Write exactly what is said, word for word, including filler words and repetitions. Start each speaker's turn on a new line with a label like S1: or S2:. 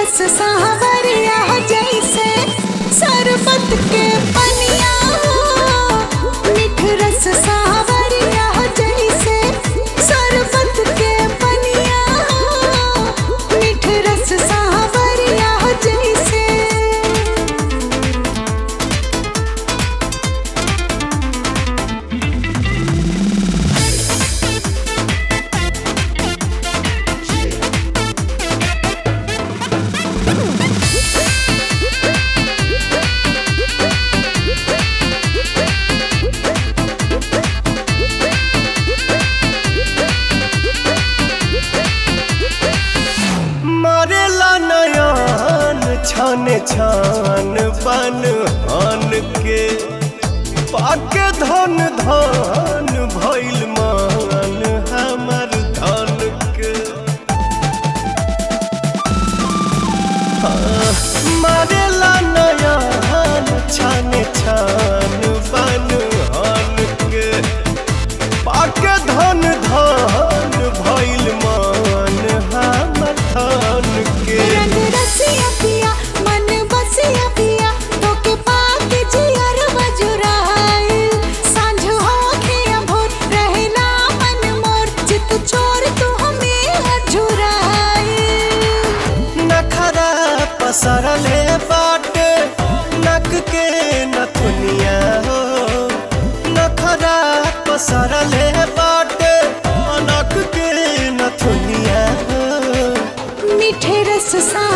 S1: रस सावरिया जैसे शरबत के पनिया हो। मीठ रस सावरिया जैसे शरबत के पनिया हो। मीठ रस सावरिया जैसे।
S2: छान छान बन हन के पाके धन धन भइल मान हमर धन के। मारेला नयन छान छान बन हन के पाके धन धन भइल मान हमर धन के।
S1: रंग रसिया पिया मन बसिया पिया तोके पाक जियर बजुराइल। सांझ होखे अभोर रहना मन मोर चित चोर तू हमें अझुराइल।
S2: नखरा पसरले बाटे नक के नथुनिया हो। नखरा पसरले बाटे नक के नथुनिया हो।
S1: मीठे रस सा